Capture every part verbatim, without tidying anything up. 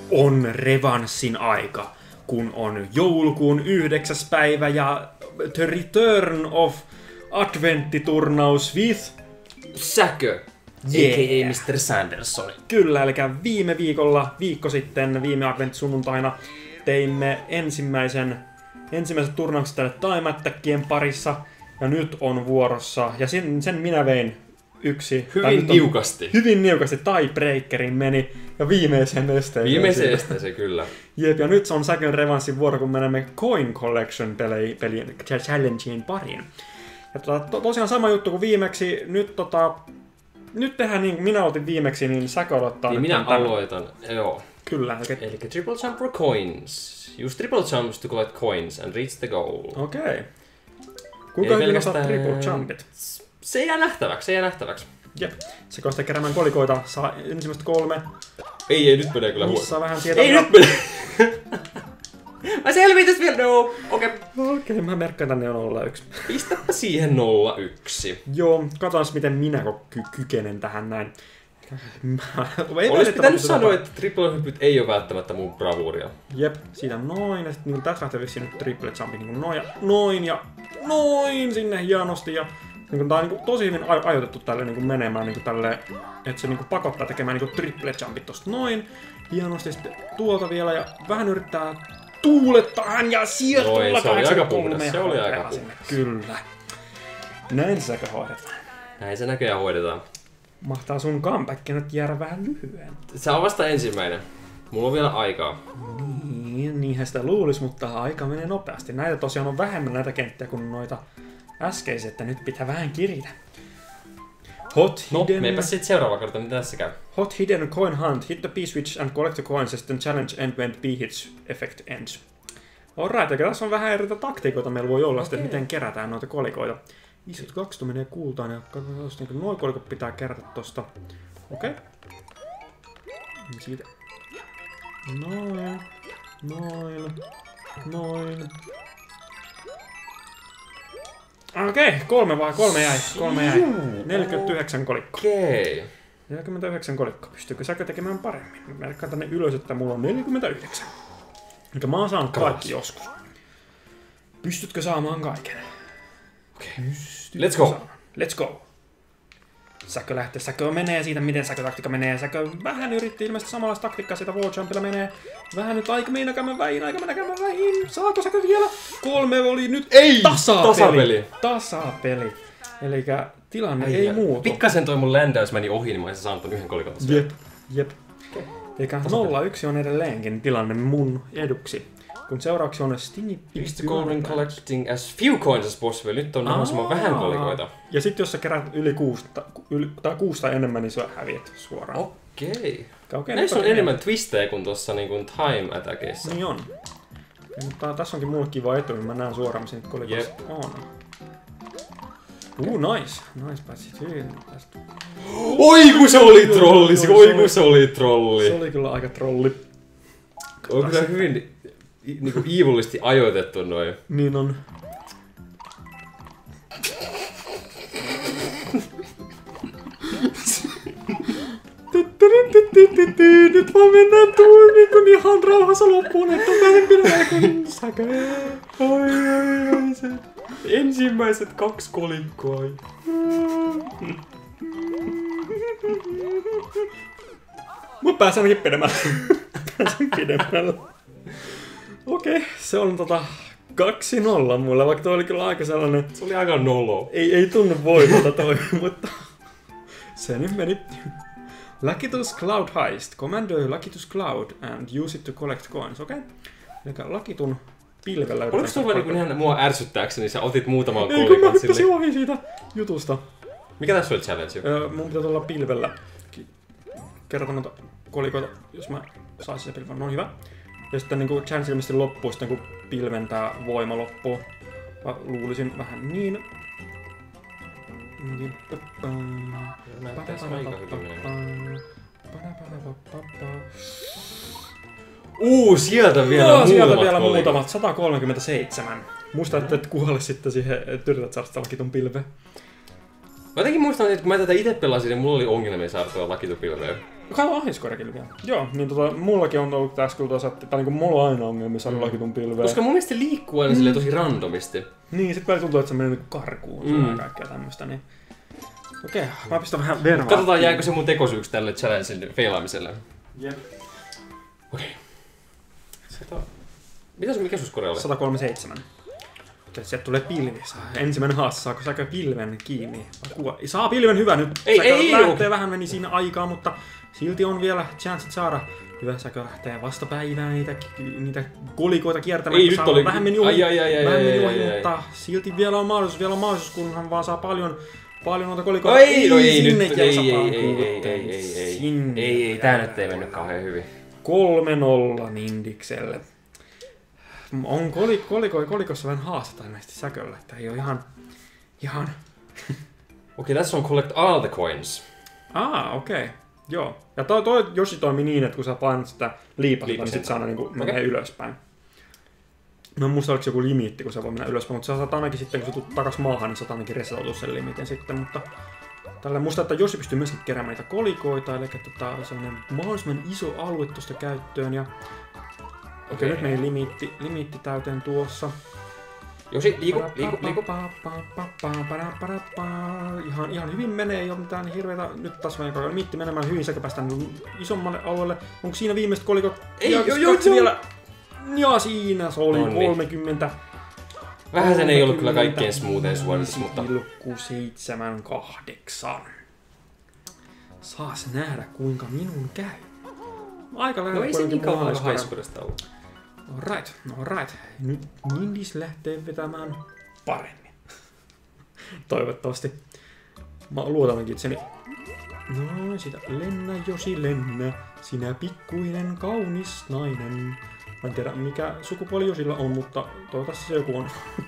on revanssin aika, kun on joulukuun yhdeksäs päivä ja The Return of Adventtiturnaus with Säkö, yeah. a k a. mister Sanderson. Kyllä, eli viime viikolla, viikko sitten, viime adventtisunnuntaina teimme ensimmäisen, ensimmäiset turnaukset tälle Time Attackien parissa, ja nyt on vuorossa, ja sen, sen minä vein yksi. Hyvin niukasti. Hyvin niukasti, tiebreakerin meni, ja viimeiseen esteeseen. Viimeiseen esteeseen, kyllä. Jep, ja nyt se on Säkön revanssin vuoro, kun menemme Coin Collection pelien challengeen pariin. Ja tota, to, tosiaan sama juttu kuin viimeksi, nyt tota... Nyt tehdään niin kuin minä otin viimeksi, niin Säkö odottaa. Niin minä aloitan, joo. Kyllä. Eli okay. triple jump for coins. Use triple jumps to collect coins and reach the goal. Okei. Okay. Kuinka hyvin osaat triple jumpit? Se jää nähtäväksi, se jää nähtäväksi. Jep. Se kohtaa keräämään kolikoita, saa ensimmäistä kolme. Ei, ei, nyt menee kyllä huono. Saa vähän tietoa. Ei, nyt menee! Mä selvin tästä vielä, no! Okei. Okay. Okei, okay, mä merkkaan tänne on nolla yksi. Pistäpä siihen nolla yksi. Joo, katsotaan miten minä ky kykenen tähän näin. Olisi pitänyt sanoa, että triple-hyppyt ei ole välttämättä mun bravuuria. Jep, siitä noin, ja sitten niin tässä lähtee vissiin nyt triple jumpi niin noin ja noin ja noin sinne hienosti. Ja niin tää on niin tosi hyvin ajoitettu tälle niin menemään, niin tälle, että se niin pakottaa tekemään niin triple jumpit tosta noin. Hienosti sitten tuolta vielä ja vähän yrittää tuulettaa hän ja sieltä tulla kahdeksankymmentäkolme. Se oli aika puhdas. Kyllä. Näin se hoidetaan. Näin se näköjään hoidetaan. Mahtaa sun comeback nyt jäädä vähän lyhyen. Se on vasta ensimmäinen. Mulla on vielä aikaa. Niin, niinhän sitä luulisi, mutta aika menee nopeasti. Näitä tosiaan on vähemmän näitä kenttiä kuin noita äskeisiä, että nyt pitää vähän kiritä. Hot no, hidden... meipä sitten seuraava kerta, mitä tässä käy. Hot hidden coin hunt. Hit the P-switch and collect the coins as the challenge end when P-hits effect ends. Alright, eikä tässä on vähän eri taktiikoita meillä voi olla, okay. Sitten, miten kerätään noita kolikoita. viisikymmentäkaksi menee kultaan ja katsotaan, jos niin noin kolikot pitää kerätä tosta. Okei. Okay. Siitä. Noin. Noin. Noin. Okei, okay, kolme vai? Kolme jäi. Kolme jäi. neljäkymmentäyhdeksän kolikkoa. Okei. Okay. neljäkymmentäyhdeksän kolikkoa. Pystyykö Säkö tekemään paremmin? Mä merkkaan tänne ylös, että mulla on neljäkymmentäyhdeksän. Eli mä oon saanut kaikki joskus. Pystytkö saamaan kaiken? Okei. Okay. Let's go. Saamaan? Let's go. Säkö lähtee. Säkö menee siitä, miten Säkö taktiikka menee. Säkö vähän yritti ilmeisesti samanlaista taktiikkaa siitä walljumpilla menee. Vähän nyt aika mennä käymään vähin, aika mennä käymään vähin. Saako Säkö vielä? Kolme oli nyt ei! Tasapeli. Tasapeli. Tasapeli. Elikkä tilanne ei, ei muutu. Pikkasen toi mun läntäys meni ohi, niin mä olisin saanut ton yhden kolikon tossa. Jep, jep. Okay. Elikkä nolla yksi on edelleenkin tilanne mun eduksi. Kun seuraavaksi on Stingy Use the golden collecting as few coins as possible. Nyt on mahdollisimman vähän kolikoita. Ja sit jos sä kerät yli kuusta, yli, tai kuusta enemmän, niin sä häviät suoraan. Okei. Okay, näissä on enemmän twistejä kuin tossa niin kuin Time Attackissa. Niin on. Ja, mutta tässä onkin mulle kiva etu, niin mä näen suoraan, missä niitä kolikoista on. Uh, nice. Nice, pääsit hyvin tästä. Oi kun se oli trolli! Oi kun se oli trolli! Se oli kyllä aika trolli. On kyllä hyvin niinku iivullisesti ajoitettu noin. Niin on. Nyt vaan mennään tuun niin ihan rauhassa loppuun, että vähän pidetään kuin Säkö. Ai ai ai se. Ensimmäiset kaksi kolikkoa. Mä pääsen ainakin pidemmällä. Pääsen pidemmällä. Okei, okay, se on tota kaksi nolla mulle, vaikka toi oli kyllä aika sellainen... Se oli aika nolo. Ei, ei tunnu voimalta toi, mutta... Se nyt meni. Lakitus Cloud Heist. Command Lakitus Cloud and use it to collect coins, okei? Okay? Eli Lakitun pilvellä... Oliko sulla niinku ihan mua ärsyttääkseni, sä otit muutaman kolikon silleen? Ei, kun mä hyppäsin ohi siitä jutusta. Mikä tässä oli challenge? Öö, mun pitää tulla pilvellä kerätä noita kolikoita, jos mä saisin se pilven. No hyvä. Ja sitten niinku challenge ilmeisesti loppuu sitten, kun pilven tää voima loppuu. Mä luulisin vähän niin. Näyttäis aika hyvin. Uu, sieltä vielä no, muutamat sieltä vielä muutamat. sata kolmekymmentäseitsemän. Muista, että et kuole sitten siihen, että yrität saada sitä Lakitun pilveä. Mä jotenkin muistan, että kun mä tätä itse pelasin, niin mulla oli ongelmia saada tuolla Lakitun pilveä. Kato highscorekin vielä. Joo, niin tota, mullakin on ollut tässä kyllä tuossa, tai niinku mulla on aina ongelmia saada mm. lakitun pilveä. Koska mun mielestä se liikkuu aina mm. tosi randomisti. Niin, sit välillä tuntuu, että se menee niinku karkuun mm. ja kaikkea tämmöstä, niin... Okei, okay, mä pistän vähän verran. Katsotaan, jääkö se mun tekosyyksi tälle challengen feilaamiselle. Jep. Okei. Okay. Mitä sun, mikä sun score oli? sata kolmekymmentäseitsemän. Sieltä tulee pilvi. Ensimmäinen haaste, saako säkö pilven kiinni? Saa pilven hyvä nyt. Ei, säkö ei, lähtee ei. Vähän meni siinä aikaa, mutta silti on vielä chanssit saada. Hyvä, säkö lähtee vastapäivään niitä, niitä kolikoita kiertämään. Ei, nyt oli... Vähän meni ohi, ai, ai, ai, vähän ai, meni ai, ohi ai, mutta ai. silti vielä on mahdollisuus, vielä on mahdollisuus, kunhan vaan saa paljon, paljon noita kolikoita. Ei, no ei sinne nyt, ei, ei, ei, ei, ei, ei, ei, ei, ei, ei, tää nyt ei mennyt kauhean hyvin. kolme nolla Nindikselle. On koliko, koliko, kolikossa vähän haastetta ilmeisesti säköllä, että ei oo ihan... ihan... Okei, okay, tässä on collect all the coins. Ah, okei. Okay. Joo. Ja toi, toi Yoshi toimi niin, että kun sä painat sitä liipasta, niin sit se aina niinku menee okay. ylöspäin. Mä en muista, oliko se joku limiitti, kun se voi mennä ylöspäin, mutta sä saat ainakin sitten, kun sä tulet takas maahan, niin sä saat ainakin resetoitua sen limitin sitten, mutta... Tällä musta, että Yoshi pystyy myöskin keräämään niitä kolikoita, eli tota, sellainen mahdollisimman iso alue tuosta käyttöön, ja... Okei, okay, nyt meni limiitti, limiitti täyteen tuossa. Josi, liiku, liiku, liiku. Ihan, ihan hyvin menee, ei ole mitään hirveätä. Nyt taas menee limiitti menemään hyvin, sekä päästään isommalle alueelle. Onko siinä viimeiset kolikot? Ei, joo, joo, vielä. Ja siinä se oli Nonni. kolmekymmentä. Vähän sen ei ollut kyllä kaikkein smoothin suoritus, mutta... seitsemänkymmentäkahdeksan. Saas nähdä, kuinka minun käy. Aika lähellä. No ei se niin kauan highscoresta ollut. Alright, alright. Nyt Nindis lähtee vetämään paremmin. Toivottavasti. Mä luotankin itseni. No, sitä lennä, Yoshi, lennä. Sinä pikkuinen, kaunis nainen. Mä en tiedä, mikä sukupuoli Yoshilla on, mutta toivottavasti se joku on.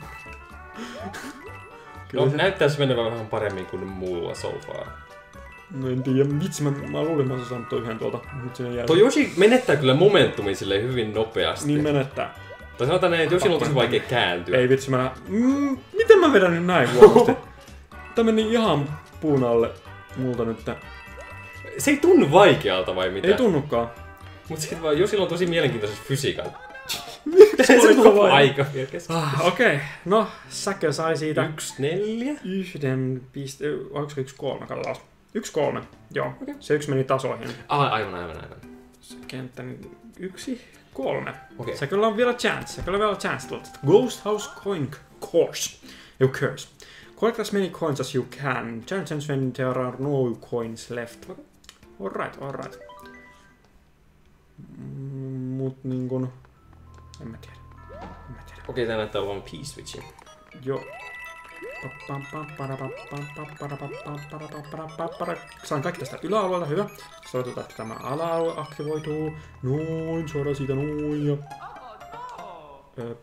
No, se... näyttäisi menevän vähän paremmin kuin mulla so far. No en tiedä, vitsi, mä, mä luulin, mä olisin saanut toi yhden tuolta. Tuo Yoshi menettää kyllä momentumin silleen hyvin nopeasti. Niin menettää. Tai sanotaan näin, että Yoshilla on tosi vaikea kääntyä. Ei vitsi, mä... Mm, miten mä vedän nyt näin huonosti? Tää meni ihan puun alle multa nyt. Se ei tunnu vaikealta vai mitä? Ei tunnukaan. Mut sit vaan Yoshilla on tosi mielenkiintoiset fysiikat. Se on aika. Ah, okei, okay. No säkö sai siitä... Yksi neljä? Yhden piste... Oliko se yksi kolme? Katsotaan. Yksi kolme, joo. Okay. Se yksi meni tasoihin. Ah, aivan, aivan, aivan. Se kenttä yksi, kolme. Okay. Se kyllä on vielä chance. Se kyllä on vielä chance tuolta. Ghost House Coin Course. You curse. Collect as many coins as you can. Challenges when there are no coins left. Okay. Alright, alright. Mut niinkun... En mä tiedä. En mä tiedä. Okei, tää näyttää olevan P-switchi. Joo. Saan kaikki tästä yläalueelta, hyvä. Soitetaan, että tämä ala-alue aktivoituu. Noin, suoraan siitä noin ja... Öö.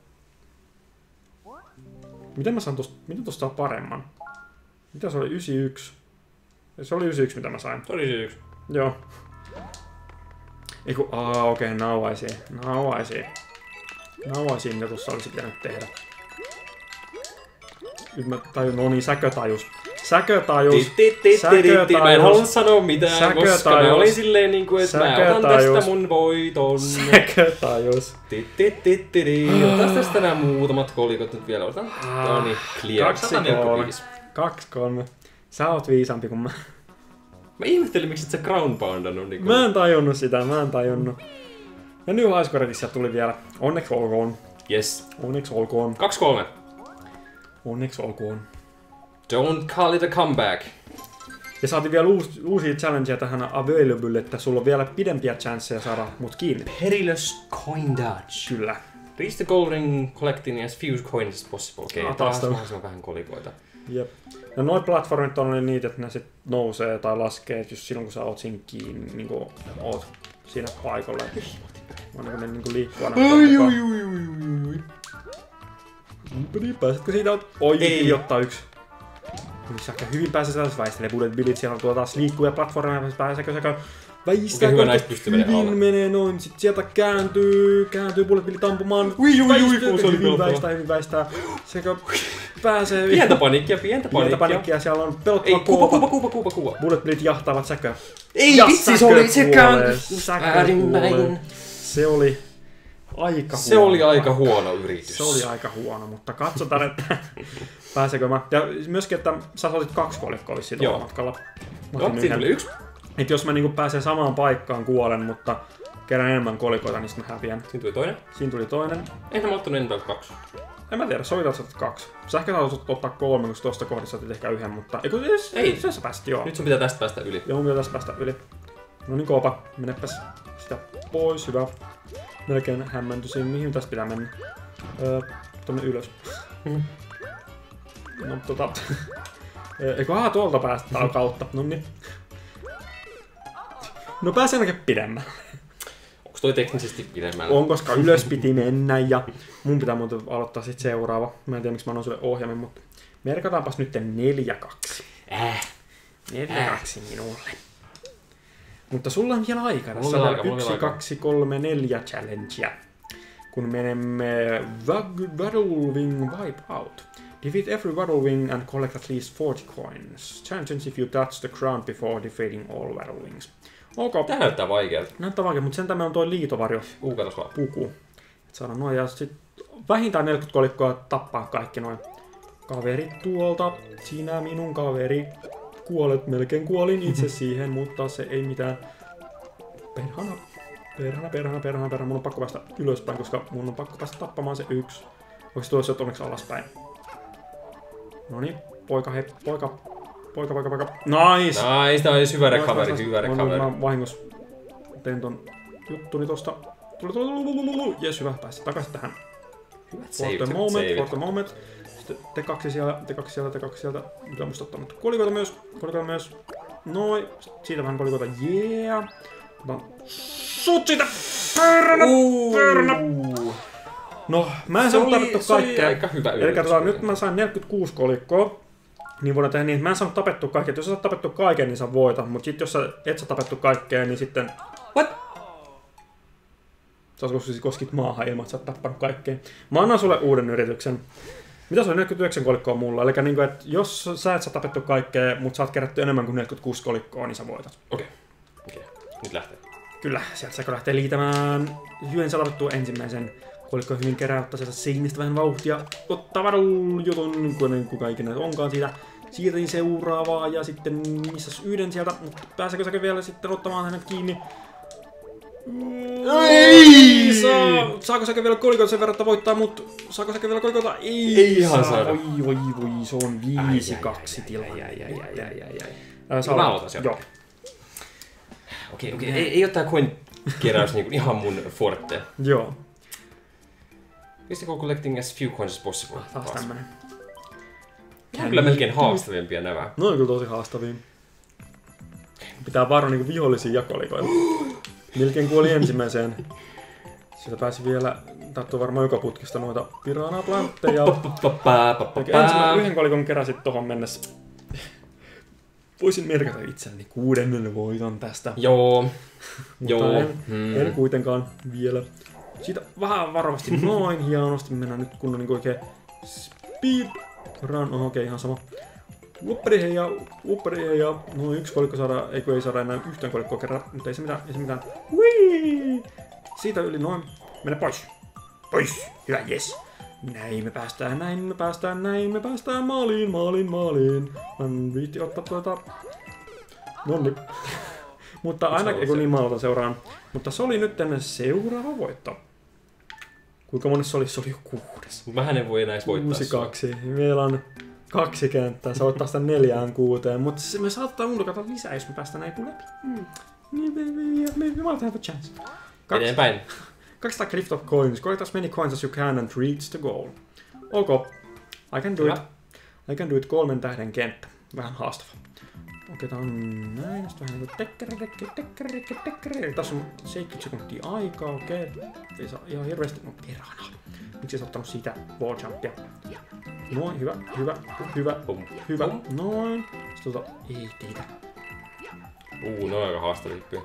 Miten mä saan tosta, miten tosta saa paremman? Mitä se oli? yhdeksänkymmentäyksi? Se oli yhdeksänkymmentäyksi, mitä mä sain. Se oli yhdeksänkymmentäyksi. Joo. Eiku, aah okei, okay, now I see. Now I see. Now I see, mitä tossa olisi pitänyt tehdä. Nyt mä tajun, no niin, säkötajus. Säkötajus. Säkötajus. Mä en halua sanoa mitään, koska mä olin silleen niinku, että mä otan tästä mun voiton. Säkötajus. Otas tästä nää muutamat kolikot nyt vielä. Otan. No niin, clear. sata neljäkymmentäviisi. kaksi kolme. Sä oot viisampi kuin mä. Mä ihmettelin, miksi et sä ground poundannut niinku. Mä en tajunnut sitä, mä en tajunnut. Ja New High Scoreissa tuli vielä. Onneksi olkoon. Yes. Onneksi olkoon. kaksi kolme. Onneksi olkoon. Don't call it a comeback. Ja saatiin vielä uusi, uusia challengeja tähän available, että sulla on vielä pidempiä chanceja saada mut kiinni. Perilous coin dodge. Kyllä. Reach the gold ring collecting as few coins as possible. Okei, okay, taas mahdollisimman vähän kolikoita. Jep. Ja noi platformit on niitä, että ne sit nousee tai laskee just silloin kun sä oot siinä kiinni, niinku oot siinä paikalla. On niinku ne niinku liikkuu aina. Oi, oi, oi, oi. Pääsetkö siitä? Oi, ei ottaa yksi. Säkö hyvin pääsee tällaisessa väistelee bullet billit, siellä on tuo taas liikkuvia platformeja, pääseekö säkö Väistää okay, hyvin menee, menee noin, sit sieltä kääntyy, kääntyy Bullet Billit ampumaan. Ui, ui, ui, ui, ui, hyvin väistää, hyvin väistää. Sekä pääsee... Pientä paniikkia, pientä paniikkia. Pientä paniikkia, siellä on pelottava Ei, kuupa, kuupa, kuupa, kuupa, kuupa. Bullet Billit jahtaavat säköä. Ei vitsi, se oli se käänty. Väärinpäin. Se oli aika se huono. oli aika huono yritys. Se oli aika huono, mutta katsotaan, että pääsekö mä. Ja myöskin, että sä otit kaksi kolikkoa vissiin tuolla matkalla. Joo, siinä tuli yksi. Että jos mä niinku pääsen samaan paikkaan, kuolen, mutta kerran enemmän kolikoita, niin sitten mä häviän. Siinä tuli toinen. Siinä tuli toinen. Enhän mä ottanut enemmän kaksi. En mä tiedä, sovitaan, että sä otat kaksi. Sä ehkä saat ottaa kolme, koska tuosta kohdassa otit ehkä yhden, mutta... Eiku, siis, ei, se sä pääsit, joo. Nyt sun pitää tästä päästä yli. Joo, mun pitää tästä päästä yli. No niin, koopa. Menepäs sitä pois, hyvä. Melkein hämmääntyisin, mihin tästä pitää mennä. Öö, tonne ylös. No tota... Eikö aha, tuolta päästä täällä kautta. Noniin. No pääsen ainakin pidemmälle. Onko toi teknisesti pidemmällä? On, koska ylös piti mennä ja mun pitää muuten aloittaa sit seuraava. Mä en tiedä miksi mä annan sulle ohjaimen, mutta merkataanpas nyt neljä kaksi. Äh. neljä kaksi äh. minulle. Mutta sulla on vielä aika. Tässä on aika, yksi, kaksi, kolme, neljä challengea. Kun menemme Waddlewing Wipeout. Defeat every Waddlewing and collect at least forty coins. Challenge if you touch the ground before defeating all Waddlewings. Okay. Tää näyttää vaikealta. Näyttää vaikealta, mutta sen tämä on toi liitovarjo. Uu, katos vaan. Puku. Et saadaan noin ja sit vähintään neljäkymmentä kolikkoa tappaa kaikki noin. Kaverit tuolta. Sinä minun kaveri. Kuolet. Melkein kuolin itse siihen, mutta se ei mitään. Perhana. Perhana, perhana, perhana, perhana. Mun on pakko päästä ylöspäin, koska mun on pakko päästä tappamaan se yksi. Voiko se tulla sieltä onneksi alaspäin? Noniin, poika, hei, poika. Poika, poika, poika. Nice! Nice, nice. Hyvä recovery, hyvä recovery. Mä vahingossa tein ton juttuni tosta. Tuli, tuli, tuli, tuli, tuli. Jes, hyvä. Pääsit takaisin tähän. Hyvät for the moment, for the moment. Sitten te kaksi siellä, te kaksi siellä, te kaksi sieltä. Mitä musta ottaa nyt kolikoita myös, kolikoita myös. Noin. Siitä vähän kolikoita, yeah. Otan sut siitä! Pörnä, pörnä! No, mä en saanut tapettu kaikkea. Se oli aika hyvä yritys. Eli katsotaan, nyt mä sain neljäkymmentäkuusi kolikkoa. Niin voidaan tehdä niin, että mä en saanut tapettua kaikkea. Jos sä saat tapettua kaiken, niin sä voitat. Mut sit jos sä et saa tapettua kaikkea, niin sitten... What? Sä koskit maahan ilman, että sä oot tappanut kaikkea. Mä annan sulle uuden yrityksen. Mitä se on neljäkymmentäyhdeksän kolikkoa mulla? Eli niin kuin, että jos sä et saa tapettua kaikkea, mutta sä oot kerätty enemmän kuin neljäkymmentäkuusi kolikkoa, niin sä voitat. Okei. Okay. Okay. Nyt lähtee. Kyllä, sieltä sä lähtee liitämään. Hyvin sä tapettua ensimmäisen. Kolikko hyvin keräyttää sieltä seinistä vähän vauhtia. Ottaa varun jutun, kuka ikinä onkaan siitä. Siirtin seuraavaa ja sitten missäs yhden sieltä. Mutta pääseekö säkin vielä sitten ottamaan hänet kiinni? Ei! Saa, saako säkin vielä kolikoita sen verran, että voittaa, mut saako säkin vielä kolikoita? Ei, ei ihan saa. Voi voi voi, se on viisi kaksi tilanne. Ai, ai, ai, ai, ai, ai. Mä aloitan sieltä. Joo. Okei, okei. Ei, ei oo tää coin-keräys niinku ihan mun forte. Joo. Physical collecting as few coins as possible. Taas tämmönen. Nämä on kyllä melkein haastavimpia nämä. No on kyllä tosi haastavia. Pitää varoa niinku vihollisia jakolikoilla. Melkein kuoli ensimmäiseen. Sieltä pääsi vielä, tarttuu varmaan joka putkista noita piranha-plantteja. Ensimmäisen yhden kolikon keräsit tohon mennessä. Voisin merkata itselleni kuudennen voiton tästä. Joo. Mutta Joo. En, hmm. en kuitenkaan vielä. Siitä vähän varovasti noin hienosti. Mennään nyt kunnon niin oikein speed run. Oho, okei, okay, ihan sama. Upperi hei ja upperi hei ja no yksi kolikko saadaan, eikö ei saada enää yhtään kolikkoa kerran, mutta ei se mitään, ei se mitään. Hui! Siitä yli noin. Mene pois. Pois. Hyvä, yes. Näin me päästään, näin me päästään, näin me päästään maaliin, maaliin, maaliin. Mä en viitti ottaa tuota... Nonni. Mutta aina, eikö niin maalta seuraan. Mutta se oli nyt tänne seuraava voitto. Kuinka monessa se oli? Se oli jo kuudes. Mähän en voi enää edes voittaa Kuusi kaksi. Meillä on kaksi kenttää. Sä voit sitä neljään kuuteen. Mutta me saattaa unlokata lisää, jos me päästään näin läpi. Mm. Niin me, me, me, me might have a chance. Kaksi, Eteenpäin. kaksisataa Gift of Coins. Collect as many coins as you can and reach the goal. Ok. I can do Hyvä. it. I can do it kolmen tähden kenttä. Vähän haastava. Okei, tää on näin. Sitten vähän niinku tekkeri, tekkeri, tekkeri, tekkeri. Tässä on seitsemänkymmentä sekuntia aikaa, okei. Ei saa ihan hirveesti. No perhana. Miksi sä ottanut siitä wall jumpia? Noin, hyvä, hyvä, hyvä, Pum. hyvä. Noin. Sitten tota, ei teitä. Uu, ne on aika haastavia.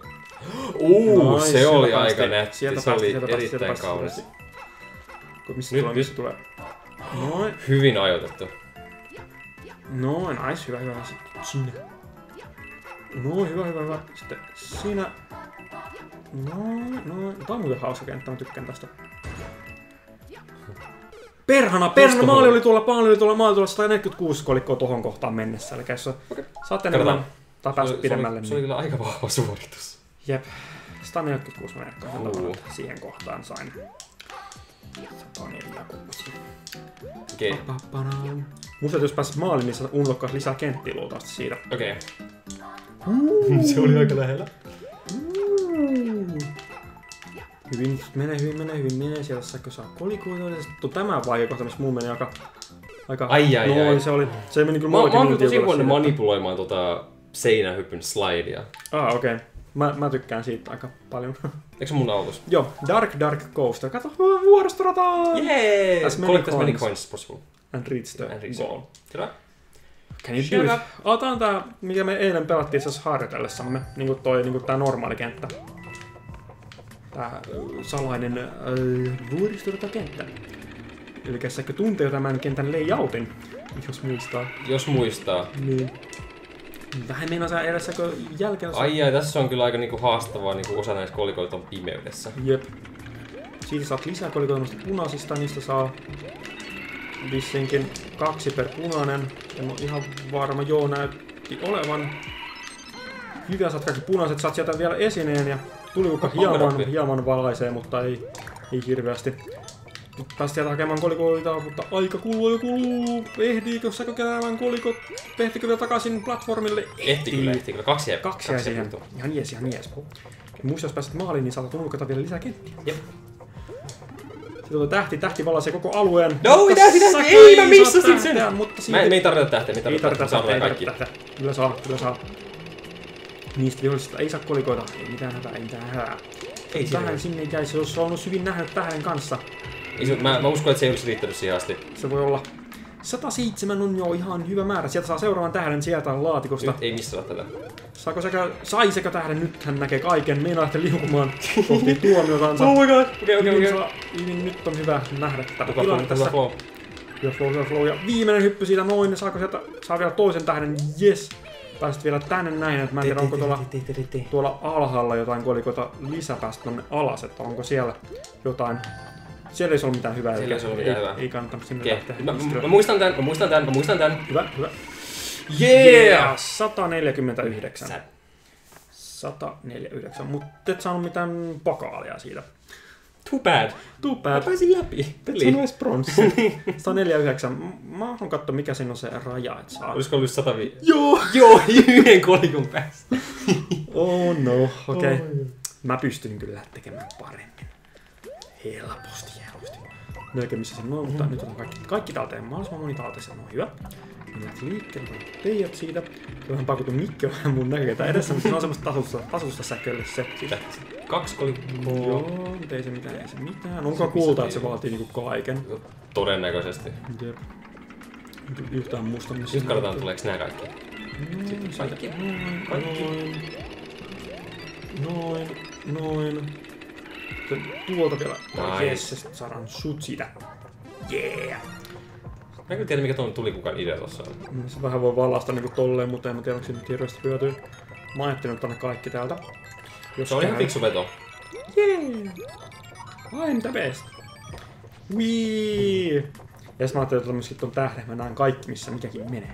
Uuu, Noin, se sieltä oli päästi. aika nätti. Sieltä Se päästi, oli sieltä päästi, erittäin sieltä kaunis. päästi. Missä Nyt, tulee, missä tulee? Noin. Hyvin ajoitettu. Noin, nice, hyvä, hyvä. Sitten sinä. Noin, hyvä, hyvä, hyvä. Sitten siinä. Noin, noin. Tää on muuten hauska kenttä, mä tykkään tästä. Perhana, perhana, maali oli tuolla, maali oli tuolla, maali oli tuolla sata neljäkymmentäkuusi kolikkoa tohon kohtaan mennessä. Eli jos okay. Saatte enemmän tai päästä pidemmälle. Se oli, se oli kyllä aika vahva suoritus. Jep. sata neljäkymmentäkuusi mä merkkaan, uh. siihen kohtaan sain. sata neljäkymmentäkuusi. Okei. Okay. Musta jos pääsit maaliin, niin sä unlockkaat lisää kenttiä luultavasti siitä. Okei. Okay. Uh. Se oli aika lähellä. Uh. Hyvin menee, hyvin menee, hyvin menee. Sieltä säkö saa kolikoita. Sitten tämä vaihe kohta, missä mun meni aika... aika... Ai ai Noin, ai. se oli... Se meni kyllä mä, mullakin mä oon tosi minuutin huono manipuloimaan tota seinähypyn slidea. Ah, okei. Okay. Mä, mä tykkään siitä aika paljon. Eikö se mun aloitus? Joo, Dark Dark Coaster. Kato, vuoristorataa! Jee! As many Collect as coins. many coins as possible. And reach the And reach the goal. Kyllä. Can you do it? Otetaan tää, mikä me eilen pelattiin itse asiassa harjoitellessamme. Niinku toi, niinku tää normaali kenttä. Tää äh, salainen äh, vuoristoratakenttä. Elikkä säkö tuntee tämän kentän layoutin, jos muistaa. Jos muistaa. Niin. Vähän meinaa edessäkö jälkeen... Ai ai, tässä on kyllä aika niinku haastavaa, niinku osa näistä kolikoita on pimeydessä. Jep. Siitä saat lisää kolikoita noista punaisista, niistä saa vissinkin kaksi per punainen. En ole ihan varma, joo näytti olevan. Hyvä, saat kaikki punaiset, saat sieltä vielä esineen ja tuliukka hieman, hieman valaisee, mutta ei, ei hirveästi. Nyt pääsit sieltä hakemaan kolikoita, mutta aika kuluu jo kuluu. Ehdiikö säkö keräämään kolikot? Ehtikö vielä takaisin platformille? Ehti kyllä, ehti kyllä. Kaksi jäi. Kaksi jäi siihen. Ihan jees, ihan jees. Muista, jos pääset maaliin, niin saat tulukata vielä lisää kenttiä. Jep. Sitten on tähti, tähti valaisee koko alueen. No, tähti, tähti, ei mä missasin sen! Mutta Mä, me ei tarvita tähteä, me ei tarvita tähteä, kaikki. Kyllä saa, kyllä saa. Niistä vihollisista ei saa kolikoita, ei mitään hätää, ei mitään hätää. Ei tähän sinne jäisi, jos on ollut hyvin nähnyt tähden kanssa. Ei, mä, mä uskon, että se ei olisi riittänyt siihen asti. Se voi olla. sata seitsemän on jo ihan hyvä määrä. Sieltä saa seuraavan tähden sieltä laatikosta. Nyt ei missata tätä. Saako sekä, sai sekä tähden? Nyt hän näkee kaiken. Meinaa lähteä liukumaan kohti tuomiotansa. Oh my god! Okei, okei, okei. Niin nyt on hyvä nähdä tätä Hyvä tilanne tässä. flow. Hyvä flow, hyvä flow. Ja viimeinen hyppy siitä noin. Saako sieltä, saa vielä toisen tähden? Yes! Pääsit vielä tänne näin, että mä en tiedä onko tuolla, tuolla alhaalla jotain kolikoita lisäpäästä tonne alas, että onko siellä jotain. Siellä ei se ole mitään hyvää. Siellä ei ole mitään ei, hyvää. Ei kannata sinne Okay. lähteä. Mä, mä muistan tän, mä muistan tän, mä muistan tän. Hyvä, hyvä. Yeah! sata neljäkymmentäyhdeksän. Sä. sata neljäkymmentäyhdeksän, mutta et saanut mitään pokaalia siitä. Too bad. Too bad. Mä pääsin läpi. Et sä ois bronssi. sata neljäkymmentäyhdeksän. Mä haluan katsoa mikä siinä on se raja, et saa. Olisiko ollut sata viisi? Joo! Joo, yhden kolikon päässä. Oh no, okei. Okay. Oh, mä pystyn kyllä tekemään paremmin. Helposti, helposti. Melkein missä se on, mutta mm. nyt on kaikki, kaikki talteen. Mahdollisimman moni talteessa, no hyvä. Mä lähti liikkeelle, mä teijät siitä. Se on vähän pakutu mikki vähän mun näköitä edessä, mutta se on semmoista tasusta, tasusta säkölle se. Sitä. Kaksi kolikkoa. Joo, mutta ei se mitään, ei se mitään. Onko kuulta, että se vaatii niinku kaiken? Todennäköisesti. Jep. Yhtään musta missä. Nyt katsotaan, tuleeko nää kaikki. Noin, sitten kaikki. Noin, Kaikki. Noin, noin. Sitten tuolta vielä. Nice. Yes, ja sit saadaan sut siitä. Yeah! Mä en kyllä tiedä, mikä tuon tulikukan idea tossa on. Se vähän voi valasta niinku tolleen, mutta en mä tiedä, onko siinä nyt hirveästi hyötyä. Mä ajattelin tänne kaikki täältä. Jos se on ihan fiksu veto. Yeah! I'm the best! Wii! Ja sit mä ajattelin, että myöskin ton tähden mä näen kaikki, missä mikäkin menee.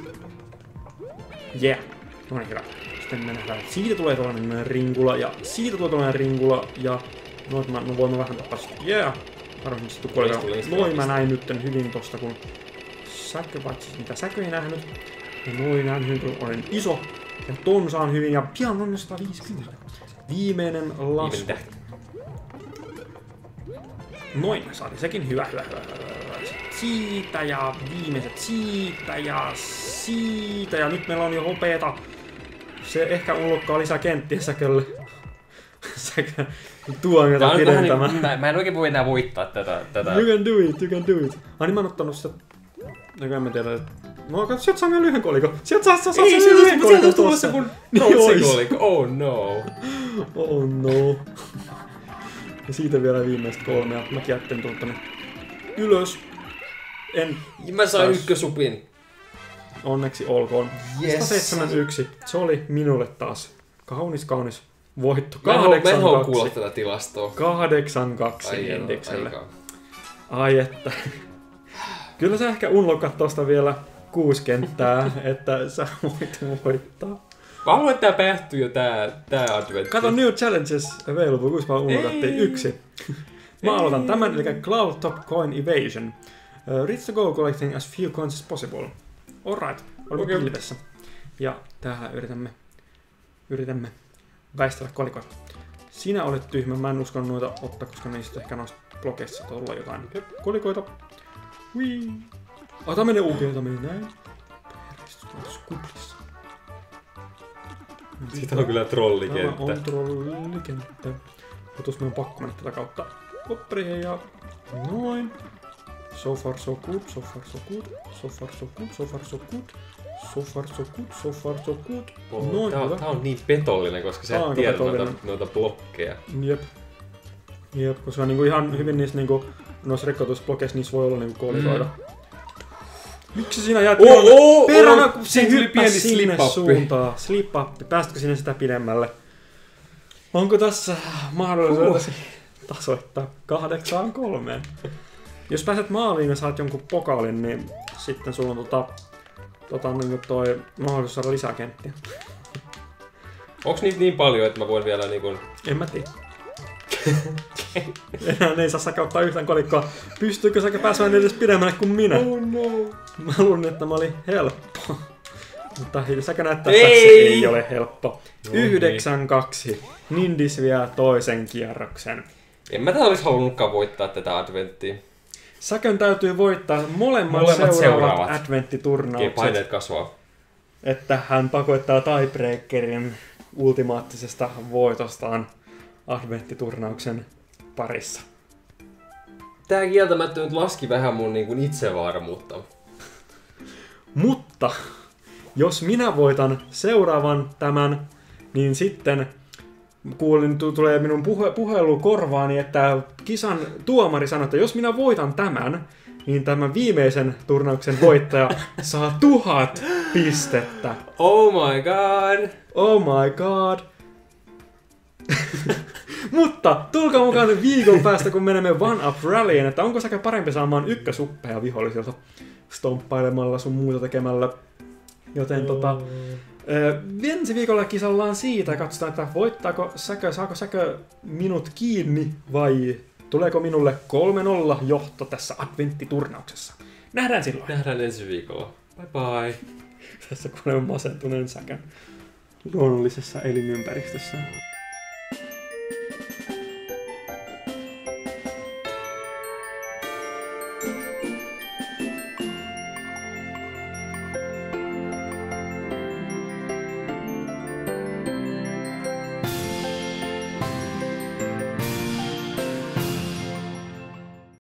Yeah! No niin, hyvä. Sitten me nähdään, että siitä tulee tällainen ringula ja siitä tulee tällainen ringula ja noit mä no voin vähän tappaa sitä. Yeah! Varmasti se tukkoa. Noin mä näin nytten hyvin tosta, kun säkö, paitsi mitä säkö ei nähnyt. Ja noin näin hyvin, kun olen iso. Ja ton saan hyvin ja pian on sata viisikymmentä. Viimeinen lasku. Viimeinen tähti. Noin, saatiin sekin hyvä, hyvä, hyvä, hyvä. Sitten siitä ja viimeiset siitä ja siitä ja nyt meillä on jo hopeeta. Se ehkä unlockkaa lisää kenttiä säkölle. Säkö tuomiota pidentämään. Niin, mä, mä en oikein voi enää voittaa tätä. tätä. You can do it, you can do it. Ai niin mä oon ottanut sitä... Eikä en mä tiedä, että... No katso, sieltä saa vielä yhden kolikon. Sieltä saa, saa, saa ei, sen yhden kolikon tuossa kun bronssikolikko. Oh no. Oh no. Ja siitä vielä viimeistä kolmea. Mäkin ajattelin tulla tänne ylös. En... Mä sain ykkösupin. Onneksi olkoon. Yes. sata seitsemänkymmentäyksi. Se oli minulle taas kaunis kaunis voitto. kahdeksan kaksi. Mä en kuulla tätä tilastoa. kahdeksan kaksi Hendikselle. Ai että. Kyllä sä ehkä unlokat tosta vielä kuusi kenttää, että sä voit voittaa. Mä haluan, että tää päättyy jo tää, tää adventti. Kato New Challenges Available, kuinka vaan unlokattiin yksi. Mä aloitan tämän, eli Cloud Top Coin Evasion. Uh, reach the goal collecting as few coins as possible. Alright, olemme okay. Pilvessä. Ja täällä yritämme, yritämme väistellä kolikoita. Sinä olet tyhmä, mä en uskon noita ottaa, koska niistä ehkä noista blokeissa olla jotain kolikoita. Wii. Ah, tää menee uuteen, tää menee näin. Peristys kuplissa. Siitä on kyllä trollikenttä. Tämä on trollikenttä. Otus meidän pakko mennä tätä kautta. Hoppari ja noin. So far so good, so far so good, so far so good, so far so good, so far so good, so far so good. Oh, noin, tää, tää on niin petollinen, koska sä et tiedä noita, noita blokkeja. Jep. Jep, koska niinku ihan hyvin niissä niinku, noissa rikkotusblokeissa niissä voi olla niinku kolikoida. Mm. Miksi sinä jäät oh, oh, peränä, oh, kun se hyppäsi sinne suuntaan? Slip-up. Päästkö sinne sitä pidemmälle? Onko tässä mahdollisuus uh. tasoittaa kahdeksaan kolmeen? Jos pääset maaliin ja saat jonkun pokaalin, niin sitten sulla on tota, tota niin toi mahdollisuus saada lisää kenttiä. Onks niitä niin paljon, että mä voin vielä niinku... En mä tiedä. Enää ei saa sakauttaa yhtään kolikkoa. Pystyykö säkä pääsemään edes pidemmälle kuin minä? Oh no. Mä luulin, että mä olin helppo. Mutta säkä näyttää, että se ei ole helppo. No, yhdeksän kaksi. Nindis vie toisen kierroksen. En mä tää olis halunnutkaan voittaa tätä adventtia. Säkön täytyy voittaa molemmat, molemmat seuraavat, seuraavat. adventtiturnaukset. Okei, paineet kasvaa. Että hän pakottaa tiebreakerin ultimaattisesta voitostaan adventtiturnauksen parissa. Tää kieltämättä nyt laski vähän mun niin kuin itsevarmuutta. Mutta jos minä voitan seuraavan tämän, niin sitten kuulin, tulee minun puhe, puhelu korvaani, että kisan tuomari sanoi, että jos minä voitan tämän, niin tämän viimeisen turnauksen voittaja saa tuhat pistettä. Oh my god! Oh my god! Mutta tulkaa mukaan viikon päästä, kun menemme One Up Rallyin, että onko säkä parempi saamaan ykkösuppeja vihollisilta stomppailemalla sun muuta tekemällä. Joten tota, ensi viikolla kisallaan siitä ja katsotaan, että voittaako säkö, saako säkö minut kiinni vai tuleeko minulle kolme nolla johto tässä adventtiturnauksessa. Nähdään silloin. Nähdään ensi viikolla. Bye bye. Tässä kuulemma masentuneen säkän luonnollisessa elinympäristössä.